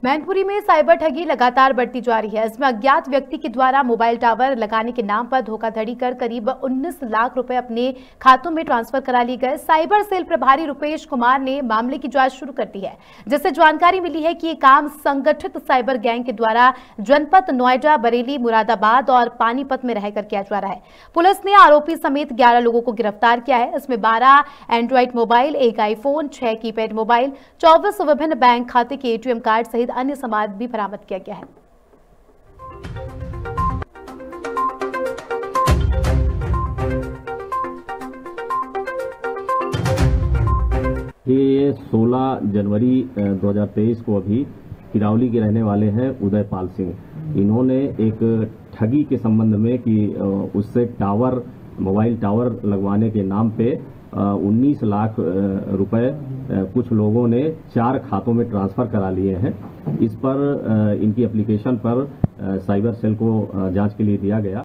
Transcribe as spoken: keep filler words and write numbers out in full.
मैनपुरी में साइबर ठगी लगातार बढ़ती जा रही है। इसमें अज्ञात व्यक्ति के द्वारा मोबाइल टावर लगाने के नाम पर धोखाधड़ी कर करीब उन्नीस लाख रुपए अपने खातों में ट्रांसफर करा लिए गए। साइबर सेल प्रभारी रुपेश कुमार ने मामले की जांच शुरू कर दी है, जिससे जानकारी मिली है कि ये काम संगठित साइबर गैंग के द्वारा जनपद नोएडा, बरेली, मुरादाबाद और पानीपत में रहकर किया जा रहा है। पुलिस ने आरोपी समेत ग्यारह लोगों को गिरफ्तार किया है। इसमें बारह एंड्रॉइड मोबाइल, एक आईफोन, छह कीपैड मोबाइल, चौबीस विभिन्न बैंक खाते के एटीएम कार्ड सहित अन्य सामान भी बरामद किया गया है। ये सोलह जनवरी दो हज़ार तेईस को अभी किरावली के रहने वाले हैं उदयपाल सिंह। इन्होंने एक ठगी के संबंध में कि उससे टावर मोबाइल टावर लगवाने के नाम पे उन्नीस लाख रुपए कुछ लोगों ने चार खातों में ट्रांसफर करा लिए हैं। इस पर इनकी एप्लीकेशन पर साइबर सेल को जांच के लिए दिया गया।